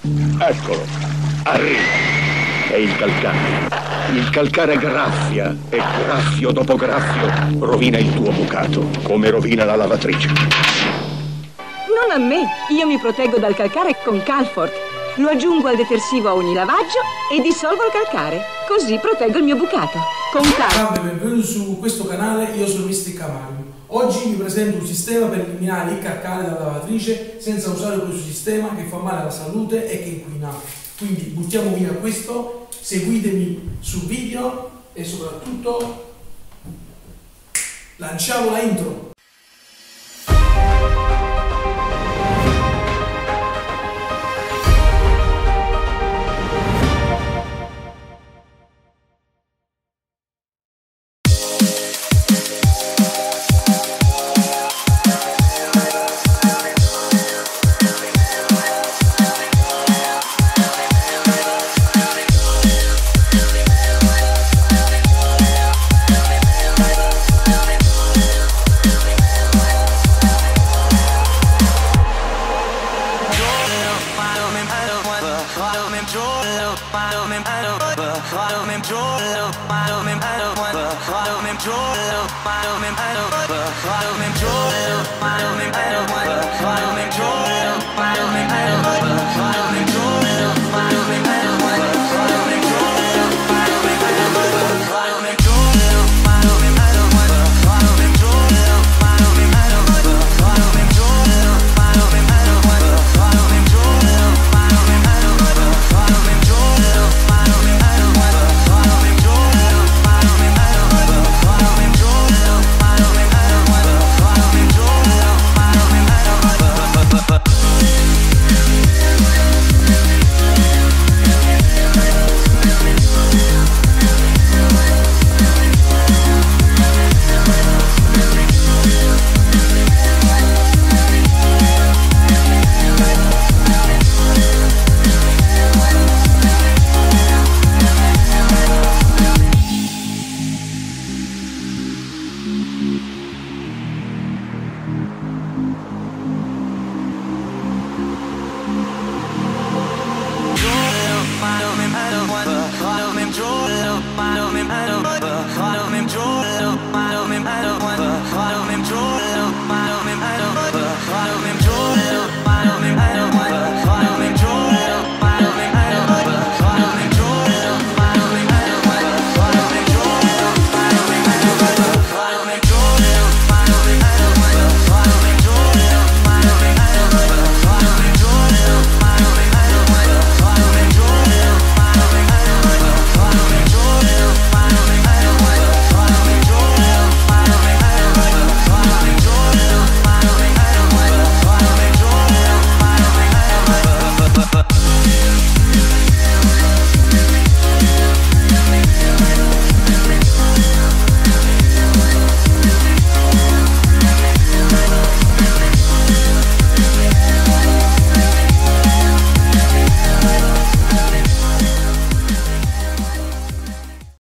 Eccolo, arriva. È il calcare. Il calcare graffia e graffio dopo graffio rovina il tuo bucato, come rovina la lavatrice. Non a me, io mi proteggo dal calcare con Calfort. Lo aggiungo al detersivo a ogni lavaggio e dissolvo il calcare. Così proteggo il mio bucato. Con Calfort. Salve, benvenuti su questo canale, io sono Mr. Camaglio. Oggi vi presento un sistema per eliminare il calcare dalla lavatrice senza usare questo sistema che fa male alla salute e che inquina. Quindi buttiamo via questo, seguitemi sul video e soprattutto lanciamo la intro. I don't